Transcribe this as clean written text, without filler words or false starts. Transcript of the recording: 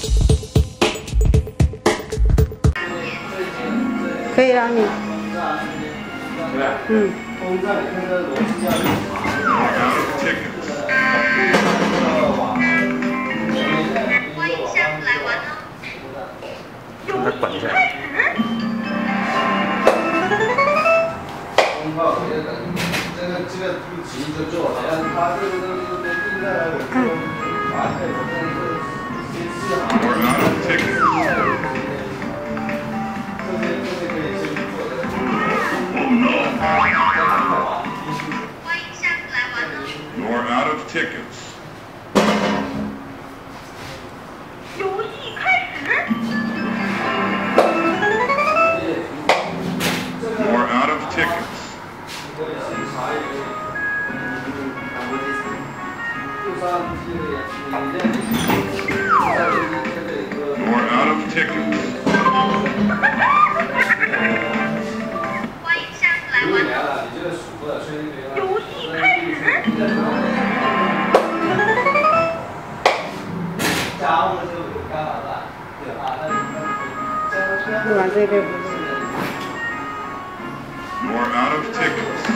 可以让你。 对吧？ 嗯。 风扇你看这螺丝架。 欢迎下次来玩哦。游戏开始。 风炮，这个不急就做，好像他这个都定下来，我就把这个先试好。这些可以先做的。 欢迎下次来玩哦。 You're out of tickets. 游戏开始。 You're out of tickets. You're out of tickets. 欢迎下次来玩哦。游戏开始。 录完这个不是。 You're out of tickets.